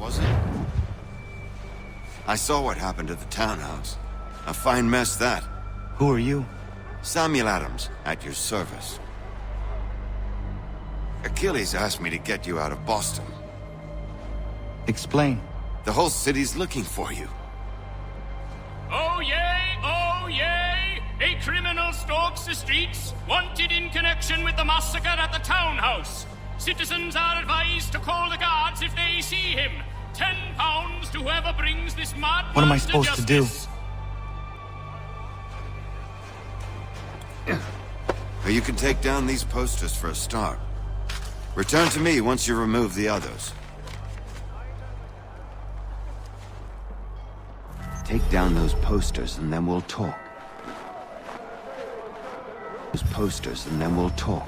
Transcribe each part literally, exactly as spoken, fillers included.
was it? I saw what happened at the townhouse. A fine mess, that. Who are you? Samuel Adams, at your service. Achilles asked me to get you out of Boston. Explain. The whole city's looking for you. Oh yay, oh yay! A criminal stalks the streets, wanted in connection with the massacre at the townhouse. Citizens are advised to call the guards if they see him. Ten pounds to whoever brings this mad What am I man supposed to do? justice. But you can take down these posters for a start. Return to me once you remove the others. Take down those posters and then we'll talk. Those posters and then we'll talk.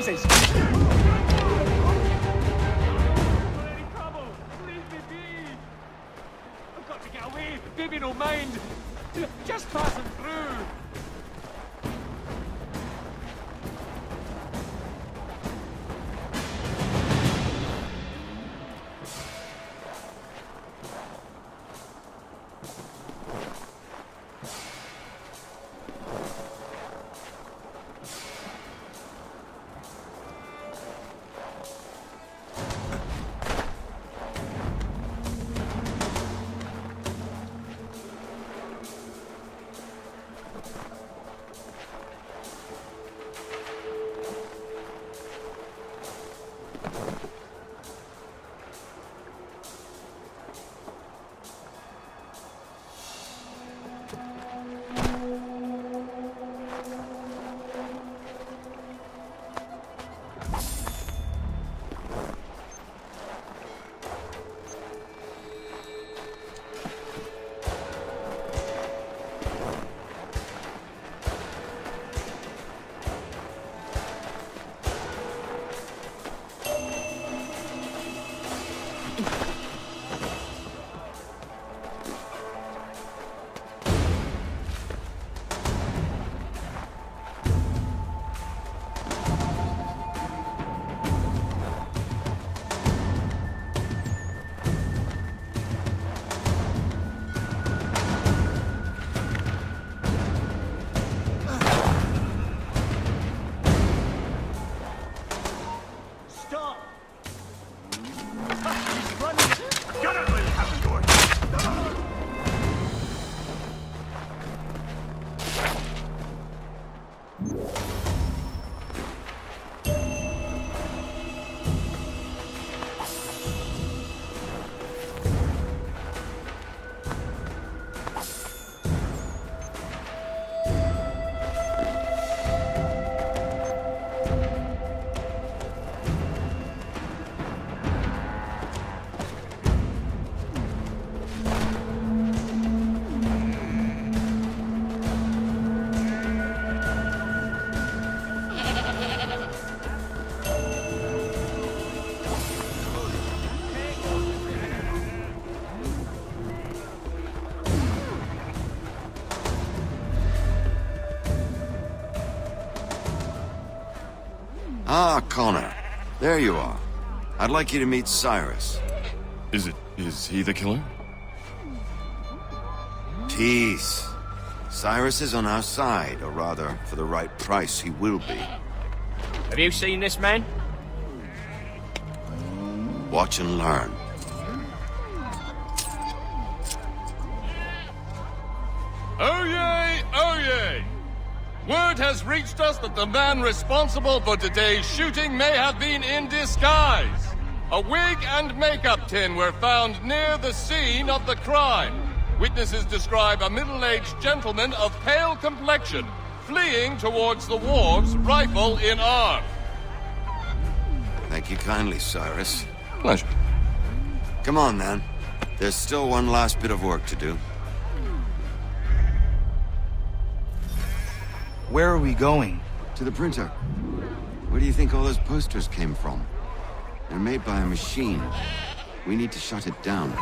Jesus! Get away! Baby, no mind! Just passing through! Ah, Connor. There you are. I'd like you to meet Cyrus. Is it... is he the killer? Peace. Cyrus is on our side, or rather, for the right price, he will be. Have you seen this man? Watch and learn. Oh yay, oh yay! Word has reached us that the man responsible for today's shooting may have been in disguise. A wig and makeup tin were found near the scene of the crime. Witnesses describe a middle-aged gentleman of pale complexion fleeing towards the wharves, rifle in arm. Thank you kindly, Cyrus. Pleasure. Come on, then. There's still one last bit of work to do. Where are we going? To the printer. Where do you think all those posters came from? They're made by a machine. We need to shut it down.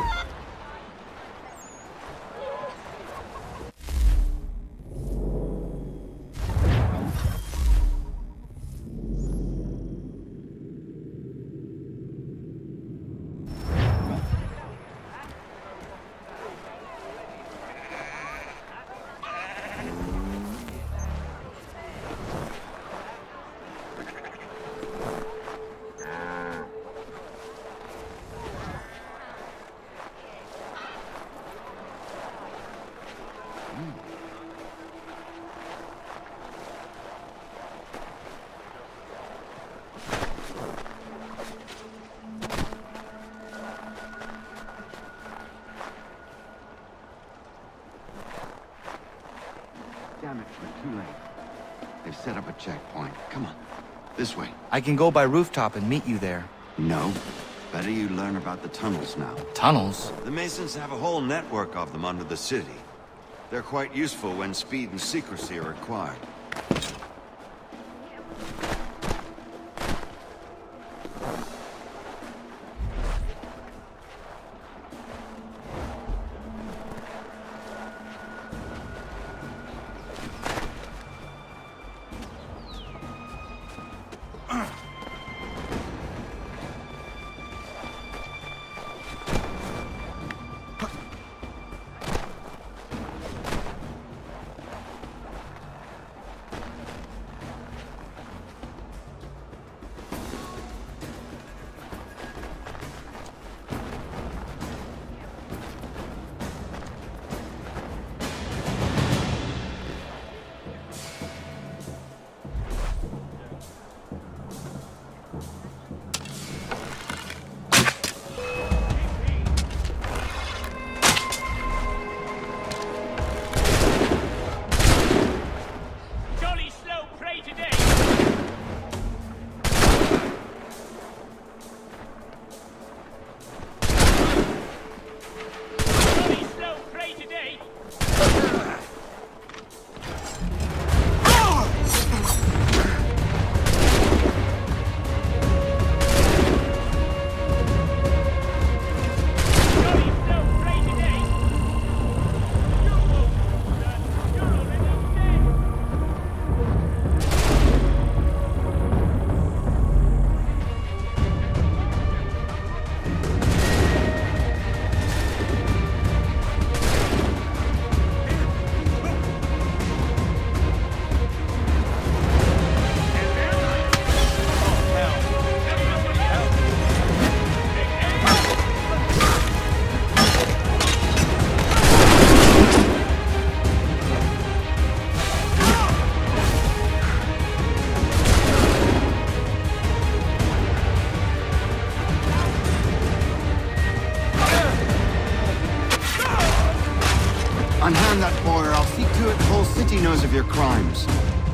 Damn it, we're too late. They've set up a checkpoint. Come on, this way. I can go by rooftop and meet you there. No. Better you learn about the tunnels now. Tunnels? The Masons have a whole network of them under the city. They're quite useful when speed and secrecy are required. see to it the whole city knows of your crimes.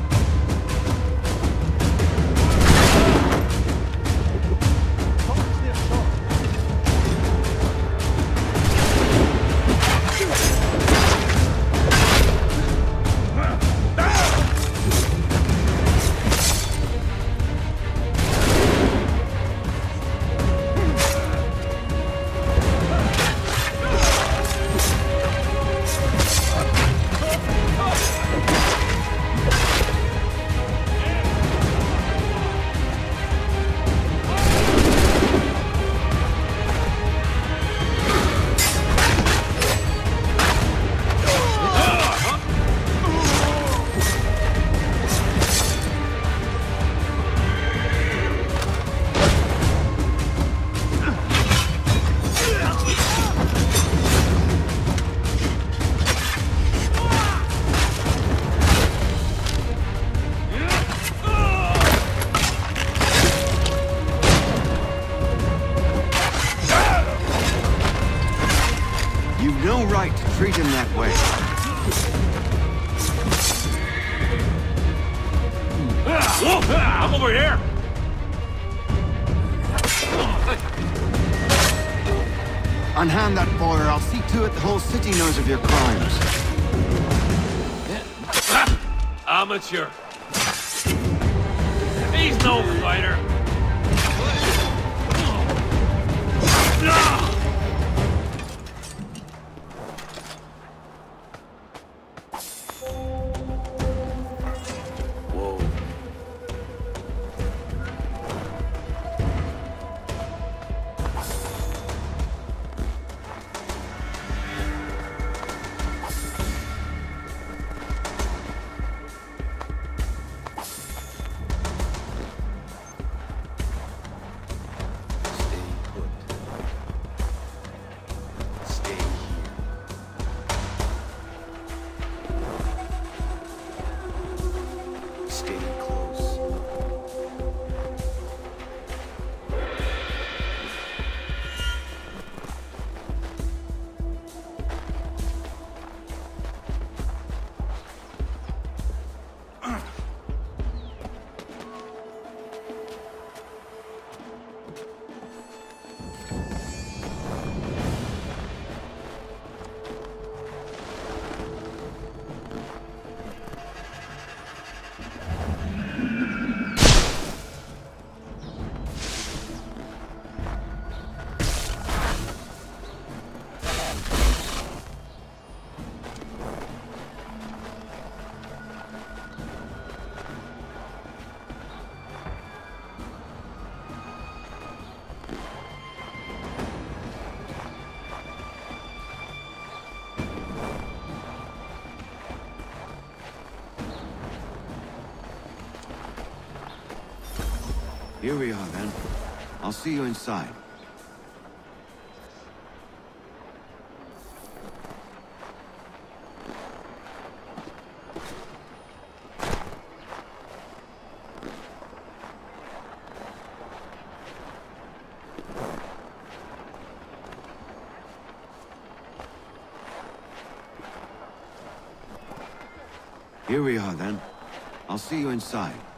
You've no right to treat him that way. I'm over here! Unhand that boy, or I'll see to it the whole city knows of your crimes. Amateur. He's no fighter. Here we are, then. I'll see you inside. Here we are, then. I'll see you inside.